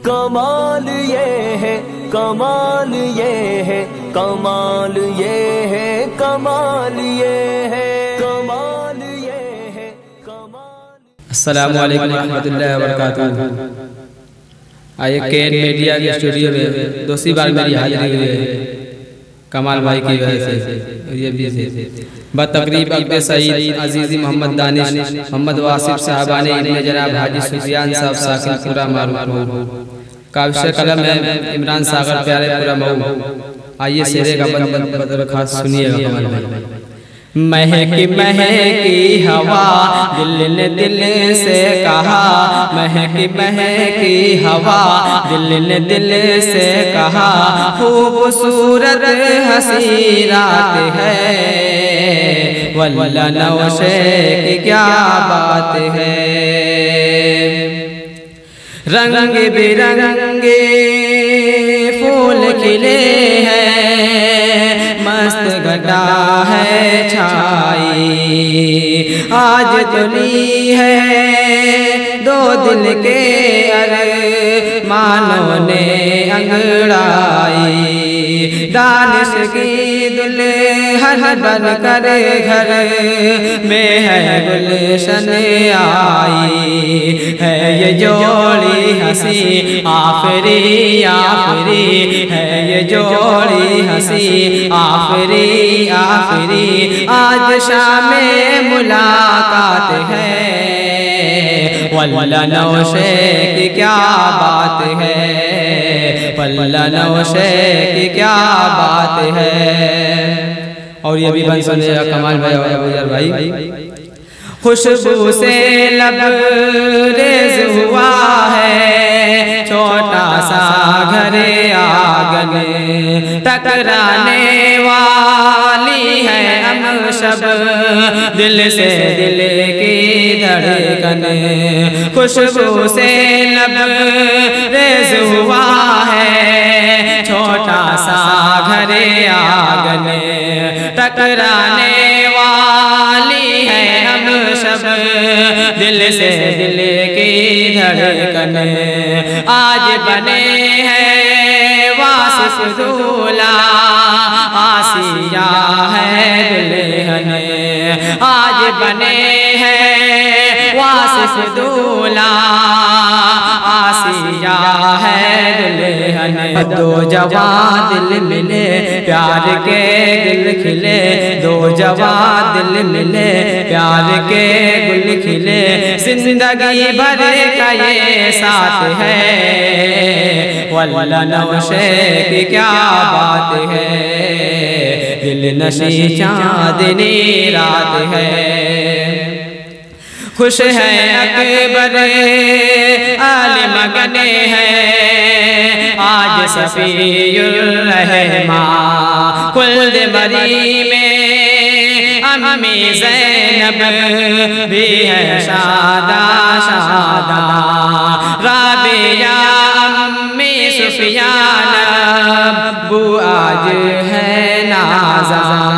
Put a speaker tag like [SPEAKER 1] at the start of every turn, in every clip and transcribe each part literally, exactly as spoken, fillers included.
[SPEAKER 1] कमाल ये है, कमाल ये है, कमाल ये है, कमाल ये है, कमाल ये है, कमाल।
[SPEAKER 2] अस्सलामु अलैकुम रहमतुल्लाहि व बरकातुहू। आइए केन मीडिया के स्टूडियो में दूसरी बार मेरी हाजिरी हुई है कमाल भाई की वजह से। ये भी बतकरीब अब्दे सईद अजीज़ी मोहम्मद दानिश मोहम्मद वासिफ साहबाने इब्ने जनाब हाजी सुफियान साहब साकिनपुरा मारूफ हो। काविश कलम है इमरान सागर प्यारे पूरा मऊ। आइए शेरे का बंद बदर खास सुनिएगा कमाल भाई। महकी महकी हवा दिल ने दिल से कहा, महकी महकी हवा दिल ने दिल से कहा, खूबसूरत हंसी रात है, वल्ला नौशे की क्या बात है। रंग बिरंगे फूल खिले हैं, मस्त घटा है छाई, आज तुली है दो दिल के अरमानों ने अंगड़ाई, दानिश की दुल्हन बन कर घर में है गुलशन आई, है ये जोड़ी हंसी आफरी आफरी, है ये जोड़ी हंसी आफरी आफरी, आज शाम मुलाकात है, वल्ला नौशे की क्या बात है, वल्ला नौशे की क्या बात है। और ये भी बन सुनिएगा कमाल भाई और अबूजर भाई। खुशबू से लबरेज हुआ है छोटा सा घर आंगन, टकराने वाली है हम सब दिल से दिल की धड़कन, खुशबू से लबरेज हुआ है छोटा सा घर आंगन, टकराने वाली है हम सब दिल से दिल की धड़कन, आज बने हैं वासिफ दूल्हा आसिया है दुल्हन, आज बने हैं वासिफ दूल्हा आसिया है दुल्हन, दो जवां दिल मिले प्यार के दिल खिले, दो जवां दिल मिले प्यार के गुल खिले, जिंदगी भर का ये साथ है, वल्ला नौशे की क्या बात है, दिल नशी चांदनी रात है। खुश है अकबर आले मगने हैं, आज सफीयुर रहमान कुल्द मरी में अम्मी ज़ैनब भी है शादा शादा, राबिया अम्मी सुफियान अब्बू आज है नाज़ा,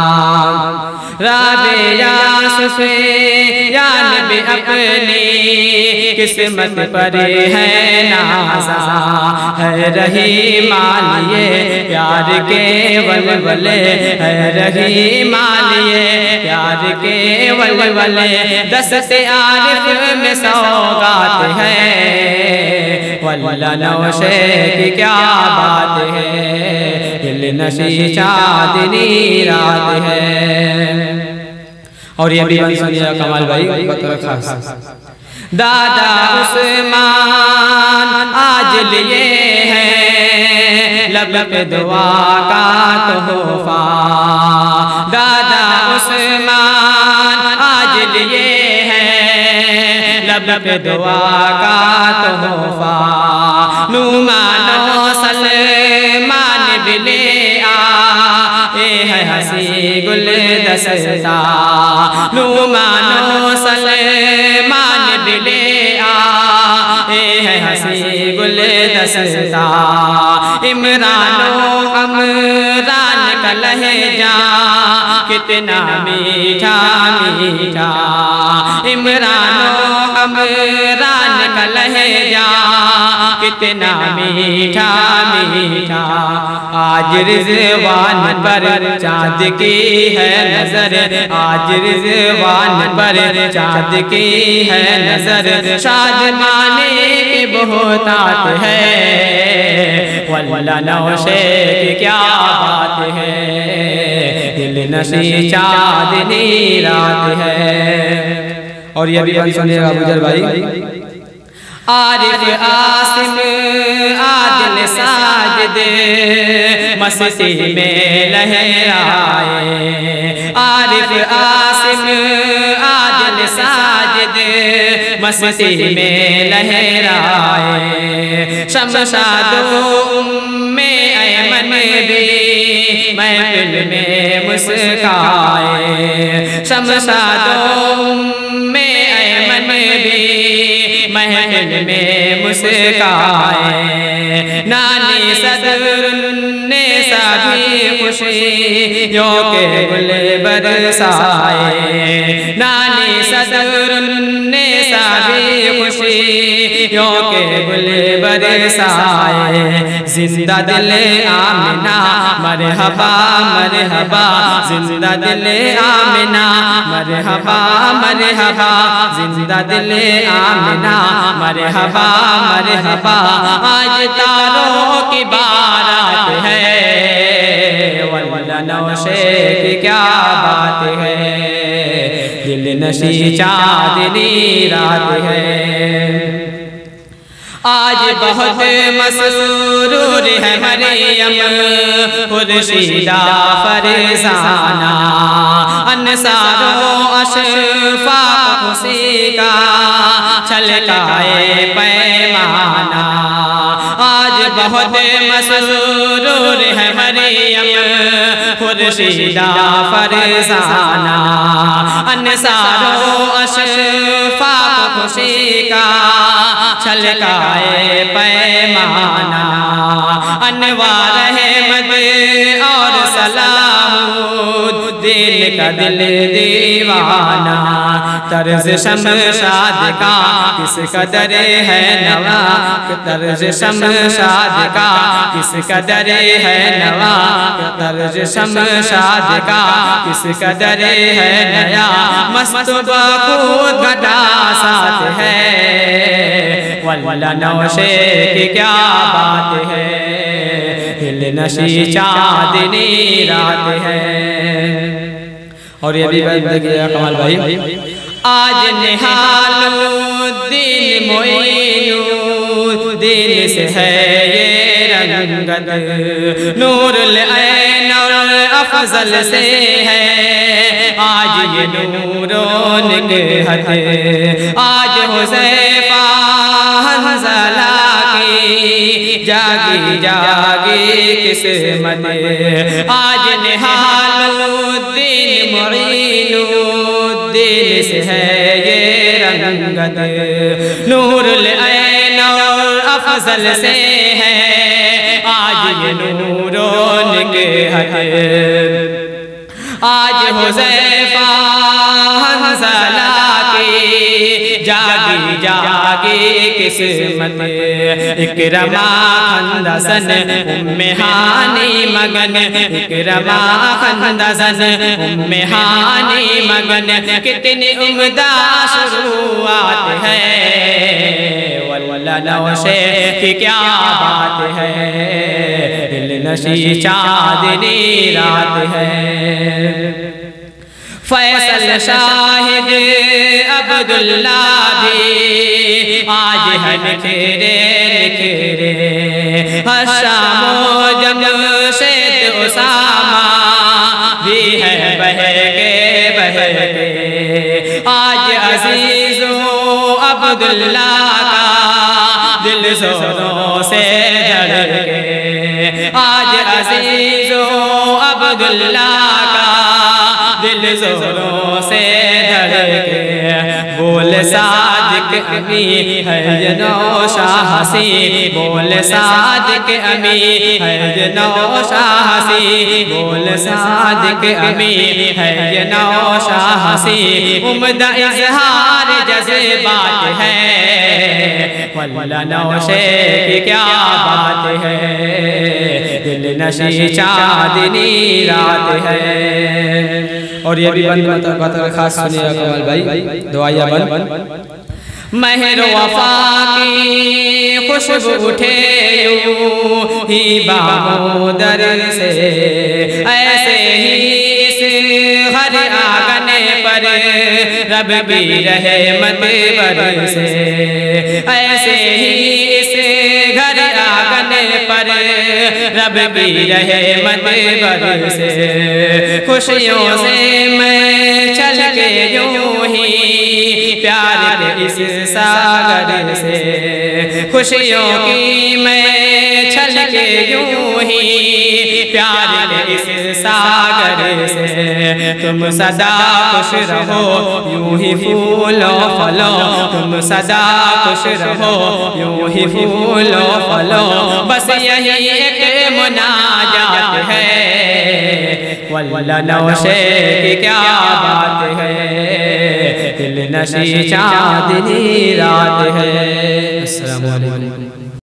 [SPEAKER 2] राबिया सुफियान भी अपनी किस्मत पर है नाज़ा, है रही मालिए प्यार के वलवले, है रही मालिए प्यार के वलवले, दस्ते आरिफ में सौगात है, वल्ला नौशे की क्या बात है, दिल नशी चांदनी रात है। और ये भी सुनिए कमाल भाई बतौर खास। दादा उस्मान आज लिए हैं लब पे दुआ का तोहफा, दादा उस्मान आज लिए हैं लब पे दुआ का तोहफा, नुमानो सलमान भी ले आए है हंसी गुल दस्ता, नुमानो सलमान भी ले आए है हंसी गुल दस्ता, इमरानो अमरान का लहजा कितना मीठा मीठा, इमरानो अमरान का लहजा कितना मीठा मीठा। आज रिज़वान पर चाँद की है नजर, आज रिज़वान पर चाँद की है नजर। शादमाने की बहुतात है, वल्ला नौशे की क्या बात है। दिल नशी चाँदनी रात है। और ये भी बात सुनिएगा गुजर भाई। आरिफ आसिम आदिल साजिद मस्ती में लहराए। आरिफ आसिम आदिल साजिद मस्ती में लहराए। शमशादो में अयमन भी महफिल में मुस्काए। शमशादो में अयमन भी महफिल में मुस्काए। नानी सदर ने सभी खुशियों के गुल बरसाए। नानी सदर ने सभी खुशियों के गुल बरसाए। जिंदा दिल आमिना मरहबा मरहबा, जिंदा दिल आमिना मरहबा मरहबा, जिंदा दिल आमिना मरहबा मरहबा। आज तारों की बारात है, वल्ला नौशे की क्या बात है। दिल नशी चाँदनी रात है। आज बहुत मसरूर है मरियम खुर्शीदा फरजाना। अंसारों अशफाक खुशी का छलकाए पैमाना। आज बहुत मसरूर है मरियम खुर्शीदा फरजाना। अंसारों अशफाक खुशी का छलकाए पैमाना। अनवार अहमद और सलाहुद्दीन का दिल दीवाना। तर्ज शमशाद का किस कदर है नवा, तर्ज शमशाद का किस कदर है नवा। तर्ज शमशाद का किस कदर है नया। मस्त बखूद घटा साथ है, वल्ला नौशे की क्या बात है। दिल नशी चाँदनी रात है। और ये भी बात देखिए कमाल भाई। आज निहालुद्दीन मोइनुद्दीन से है ये रंगत। नूरुल ऐन और अफजल से है आज ये नूरों के हद। आज हुज़ैफा हंज़ला की जागी जागी किस्मत। आज निहालुद्दीन मोइनुद्दीन से है ये रंगत। नूरुल ऐन और अफजल से है आज ये नूरों के हद। आज हुज़ैफा हंज़ला की जागी जागी किस्मत। इकरमा खंदसन उम्मे हानी मगन। इकरमा खंदसन उम्मे हानी मगन। कितनी उम्दा शुरुआत है, वल्ला नौशे की क्या बात है। दिल नशी चाँदनी रात है। फैसल शाहिद अब्दुल्ला भी आज है निखरे निखरे। हशामो जमशेद उसामा भी है बहके बहके। आज अजीजो अब्दुल्ला का दिल जोरों से धड़के। आज अजीजो अब्दुल्ला का दिल जोरों से धड़के। बोल सादिक अमी है ये नौशाहसी। बोल सादिक अमी है ये नौशाहसी। बोल सादिक अमी है ये नौशाहसी। उम्दा इज़हार जज़्बात है,
[SPEAKER 3] वल्ला नौशे की क्या बात है, दिल नशी चांदनी रात है।
[SPEAKER 2] और ये भी बंद मतलब खास सुनिएगा कमाल भाई, दुआया बंद।
[SPEAKER 3] महर वफा की खुशबू उठे यूं ही बामोदर से, ऐसे ही इस हर आंगन पर रब की रहमत बरसे, ऐसे ही इस घर आंगन पर रब की रहमत बरसे। खुशियों से मैं चल के यूं ही प्यार के इस सागर से, खुशियों की मैं छल के यूं ही प्यार के इस सागर से। तुम सदा खुश रहो यूं ही फूलों फलों, तुम सदा खुश रहो यूं ही फूलों फलों, बस यही एक मुनाजात है, वल्ला नौशे की क्या बात है, दिल नशी चांदनी रात है। अस्सलाम वालेकुम।